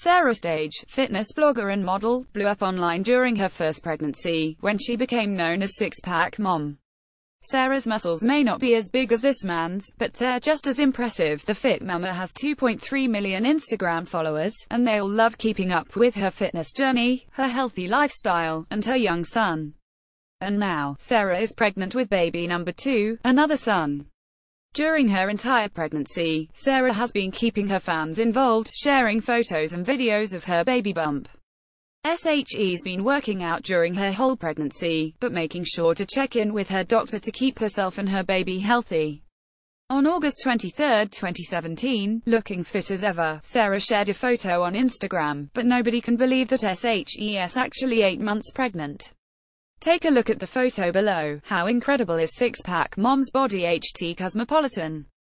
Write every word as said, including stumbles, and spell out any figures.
Sarah, stage, fitness blogger and model, blew up online during her first pregnancy, when she became known as Six-Pack Mom. Sarah's muscles may not be as big as this man's, but they're just as impressive. The fit mama has two point three million Instagram followers, and they all love keeping up with her fitness journey, her healthy lifestyle, and her young son. And now, Sarah is pregnant with baby number two, another son. During her entire pregnancy, Sarah has been keeping her fans involved, sharing photos and videos of her baby bump. She's been working out during her whole pregnancy, but making sure to check in with her doctor to keep herself and her baby healthy. On August twenty-third, twenty seventeen, looking fit as ever, Sarah shared a photo on Instagram, but nobody can believe that she's actually eight months pregnant. Take a look at the photo below. How incredible is Six-Pack Mom's body? H T Cosmopolitan.